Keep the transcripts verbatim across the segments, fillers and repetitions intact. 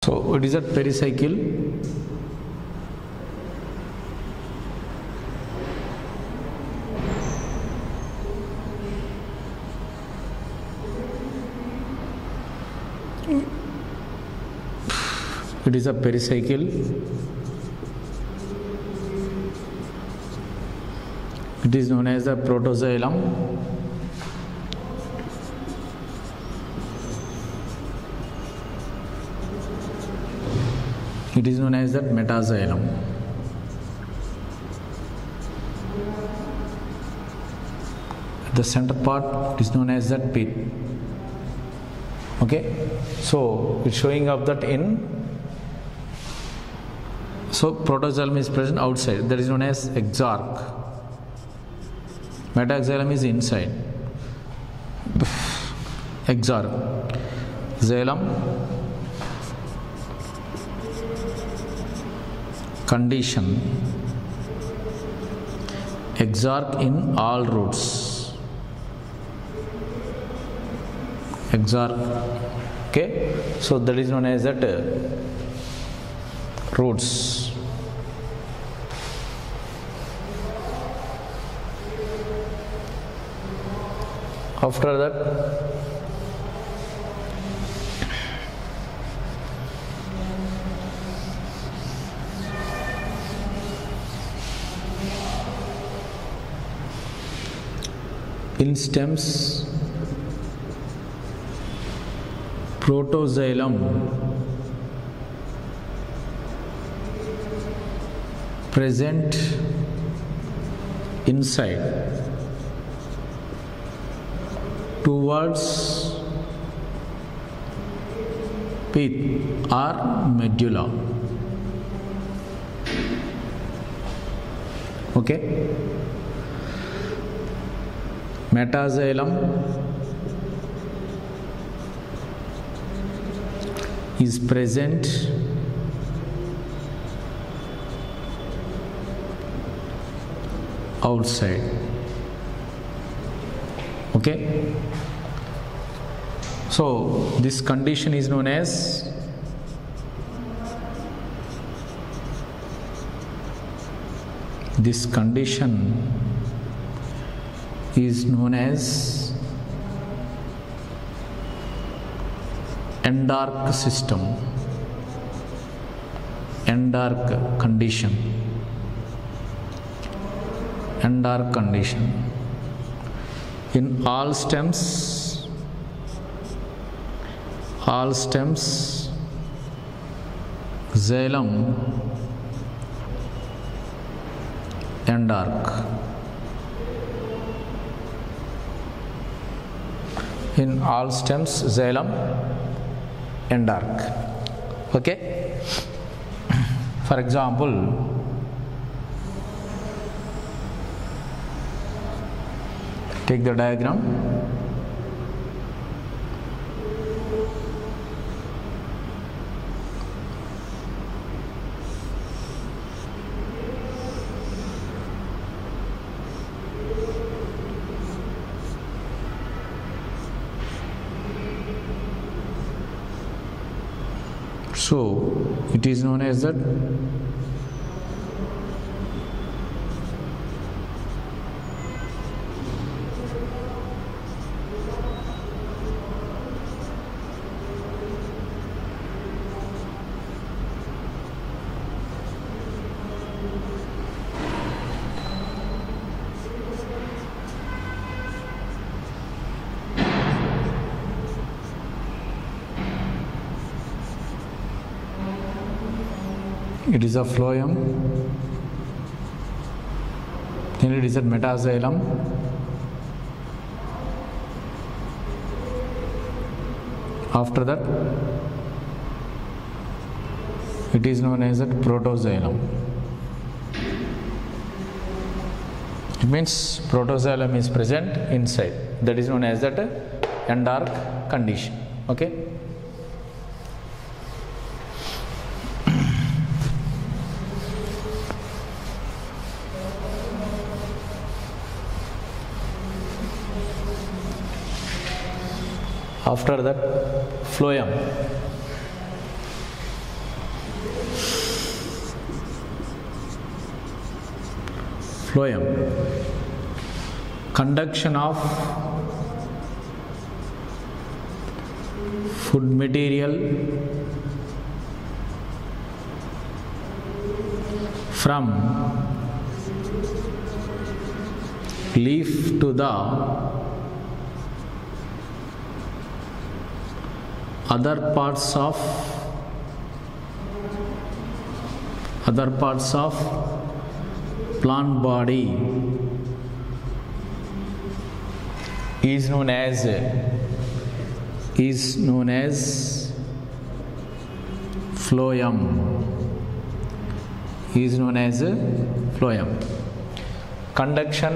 So it is a pericycle. It is a pericycle. It is known as the protoxylem. It is known as the metaxylem. The center part is known as the pith. Okay, so it's showing up that in so protoxylem is present outside, that is known as exarch. Metaxylem is inside. Exarch. Xylem. Condition. Exarch in all roots. Exarch. Okay, so that is known as that uh, roots. After that, in stems, protoxylem present inside towards pith or medulla. Okay. Metaxylem is present outside. Okay, so this condition is known as this condition is known as endarch system. Endarch condition. Endarch condition. In all stems, all stems, xylem endarch. In all stems, xylem endarch. Okay. For example, take the diagram. So it is known as that it is a phloem, then it is a metaxylem, after that it is known as a protoxylem. It means protoxylem is present inside, that is known as that endarch condition. Okay. After that, phloem. phloem. Conduction of food material from leaf to the other parts of other parts of plant body is known as is known as phloem. Is known as phloem. Conduction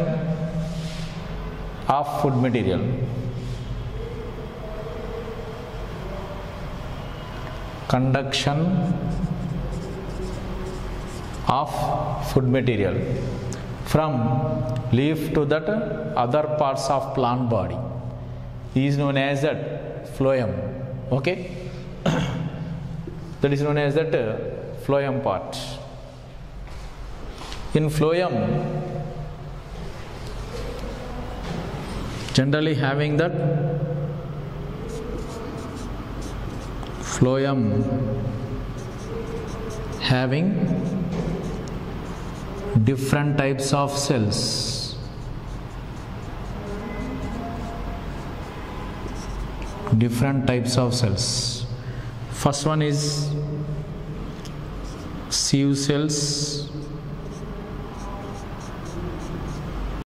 of food material conduction of food material from leaf to that other parts of plant body is known as that phloem. Okay. That is known as that phloem part. In phloem, generally having that phloem having different types of cells. Different types of cells. First one is sieve cells.